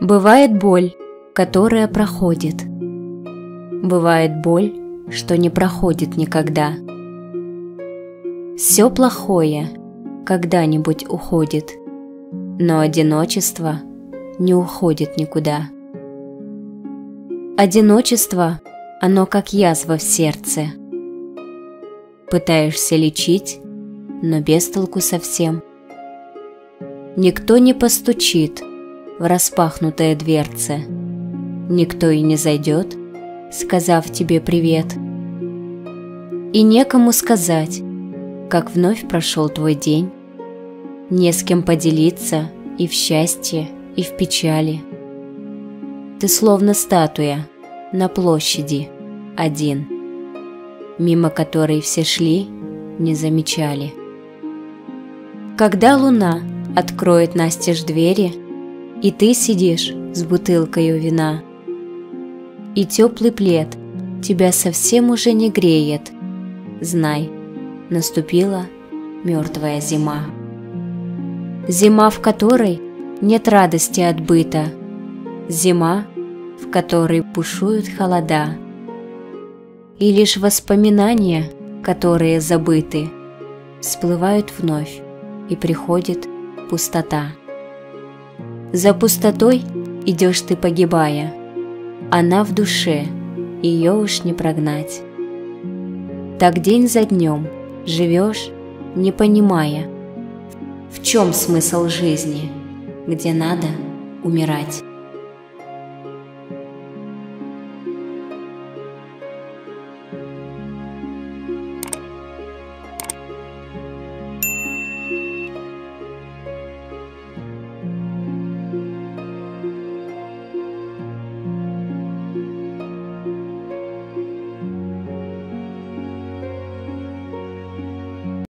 Бывает боль, которая проходит. Бывает боль, что не проходит никогда. Все плохое когда-нибудь уходит, но одиночество не уходит никуда. Одиночество, оно как язва в сердце. Пытаешься лечить, но без толку совсем. Никто не постучит в распахнутые дверцы, никто и не зайдет, сказав тебе привет. И некому сказать, как вновь прошел твой день, не с кем поделиться и в счастье, и в печали. Ты словно статуя на площади один, мимо которой все шли, не замечали. Когда луна откроет настежь двери, и ты сидишь с бутылкою вина, и теплый плед тебя совсем уже не греет, знай, наступила мертвая зима. Зима, в которой нет радости от быта, зима, в которой бушуют холода, и лишь воспоминания, которые забыты, всплывают вновь, и приходит пустота. За пустотой идешь ты, погибая, она в душе, ее уж не прогнать. Так день за днем живешь, не понимая, в чем смысл жизни, где надо умирать.